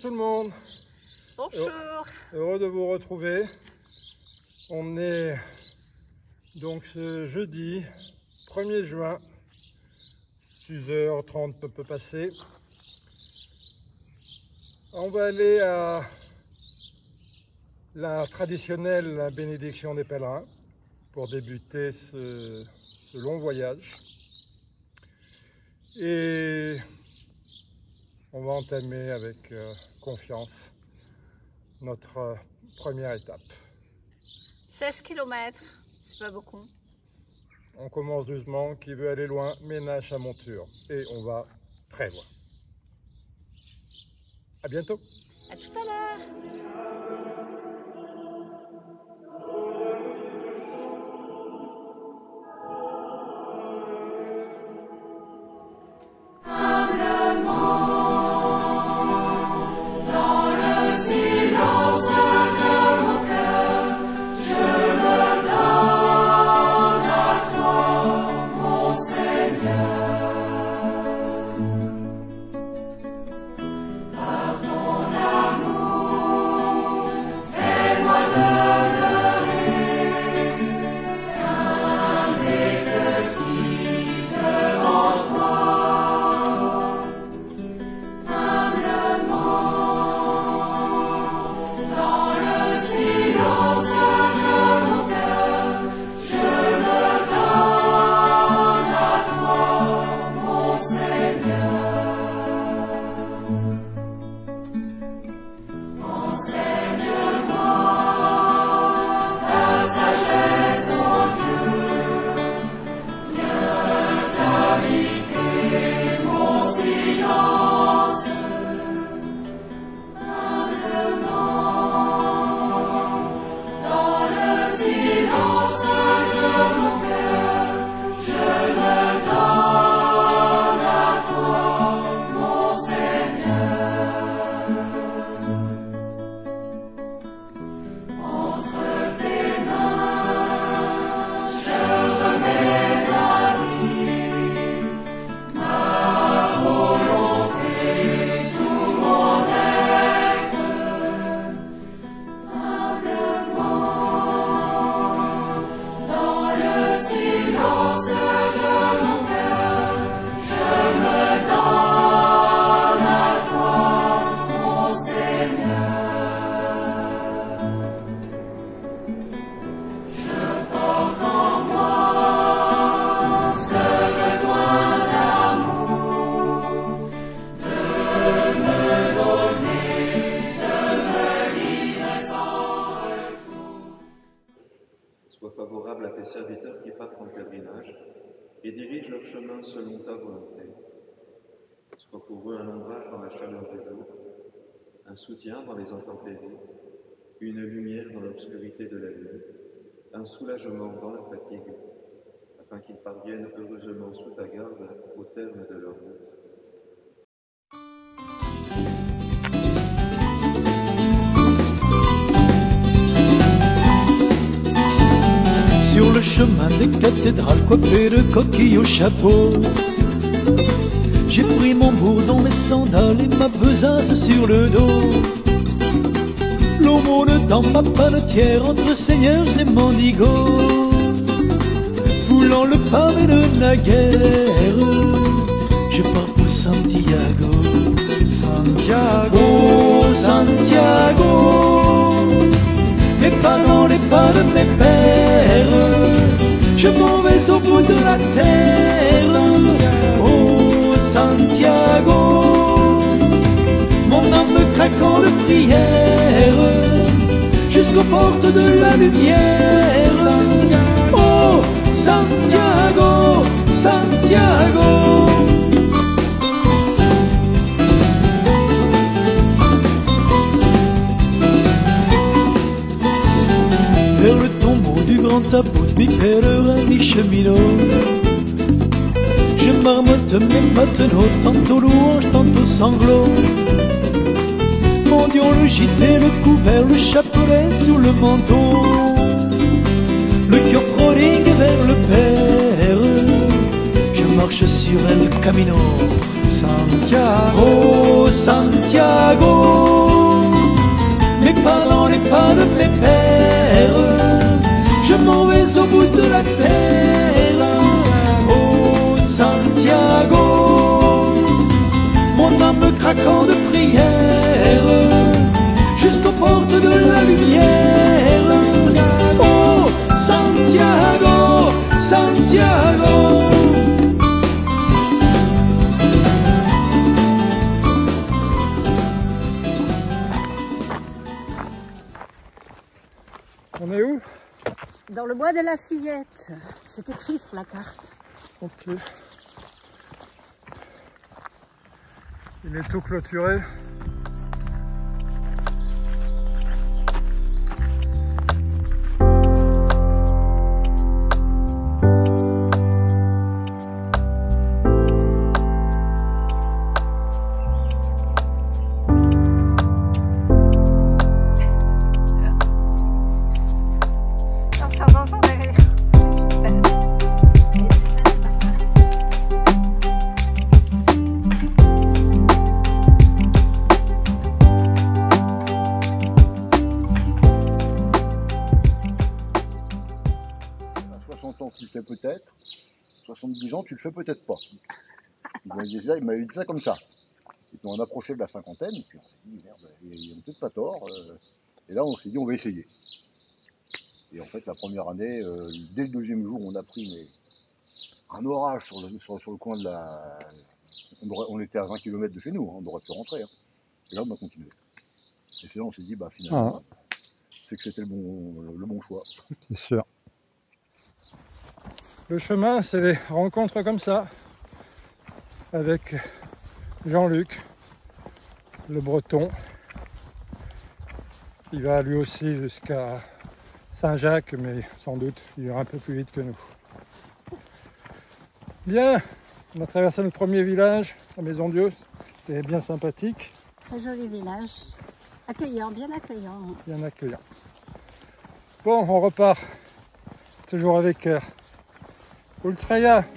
tout le monde. Bonjour. Heureux de vous retrouver. On est donc ce jeudi 1er juin, 6h30 peut passer. On va aller à la traditionnelle bénédiction des pèlerins pour débuter ce long voyage. Et on va entamer avec confiance notre première étape. 16 km, c'est pas beaucoup. On commence doucement, qui veut aller loin, ménage sa monture. Et on va très loin. À bientôt. À tout à l'heure. Sois favorable à tes serviteurs qui partent en pèlerinage et dirige leur chemin selon ta volonté. Sois pour eux un ombrage dans la chaleur du jour, un soutien dans les intempéries, une lumière dans l'obscurité de la nuit, un soulagement dans la fatigue, afin qu'ils parviennent heureusement sous ta garde au terme de leur route. Sur le chemin des cathédrales coiffé de coquilles au chapeau, j'ai pris mon bourdon, mes sandales et ma besace sur le dos. L'aumône dans ma panetière entre seigneurs et mendigos, foulant le pavé de naguère, je pars pour Santiago. Santiago, Santiago, mais pas dans les pas de mes pères, je m'en vais au bout de la terre. Oh Santiago, mon âme craquant de prière, jusqu'aux portes de la lumière. Oh Santiago, Santiago. Vers le tombeau du grand tabou de mi-pèlerin, mi-cheminot, je marmotte mes matelots, tantôt louange, tantôt sanglot. Mendiant le gîte, le couvert, le chapelet sous le manteau, le cœur prodigue vers le Père, je marche sur El Camino. Santiago, Santiago, mais pas dans les pas de mes pères. Je m'en vais au bout de la terre. Oh Santiago, mon âme craquant de prière, jusqu'aux portes de la lumière. Oh Santiago, Santiago. On est où? Dans le bois de la Fillette. C'est écrit sur la carte. Ok. Il est tout clôturé. Attention derrière. Je passe. À 60 ans, tu le fais peut-être. 70 ans, tu le fais peut-être pas. Il m'avait dit ça comme ça. Et puis on approchait de la cinquantaine, et puis on s'est dit, merde, ils n'ont peut-être pas tort. Et là, on s'est dit, on va essayer. Et en fait, la première année, dès le deuxième jour, on a pris un orage sur le coin de la... On était à 20 km de chez nous, hein, on aurait pu rentrer. Hein. Et là, on a continué. Et puis là, on s'est dit, bah finalement, c'est que c'était le bon choix. C'est sûr. Le chemin, c'est des rencontres comme ça, avec Jean-Luc, le breton. Il va lui aussi jusqu'à Saint-Jacques, mais sans doute il ira un peu plus vite que nous. Bien, on a traversé notre premier village, la Maison Dieu, c'était bien sympathique. Très joli village. Accueillant, bien accueillant. Bien accueillant. Bon, on repart, toujours avec Ultraya.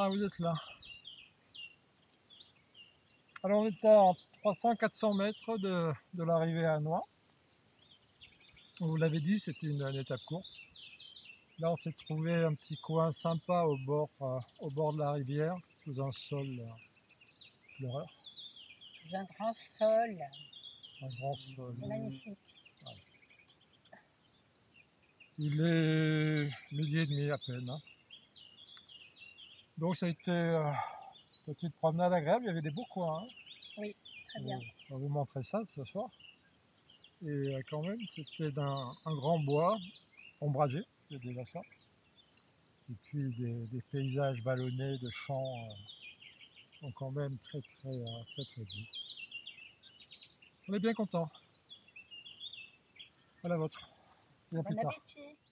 Ah, vous êtes là. Alors, on est à 300-400 mètres de l'arrivée à Noix. On vous l'avait dit, c'était une étape courte. Là, on s'est trouvé un petit coin sympa au bord de la rivière, sous un sol pleureur. Sous un grand sol, Un grand sol. magnifique. Il est 12h30 à peine. Hein. Donc, ça a été une petite promenade agréable. Il y avait des beaux coins. Hein. Oui, très bien. On va vous montrer ça ce soir. Et quand même, c'était un grand bois ombragé, c'est déjà ça. Et puis des paysages vallonnés de champs sont quand même très beaux. On est bien content. À la vôtre. Et à plus Bon tard. appétit.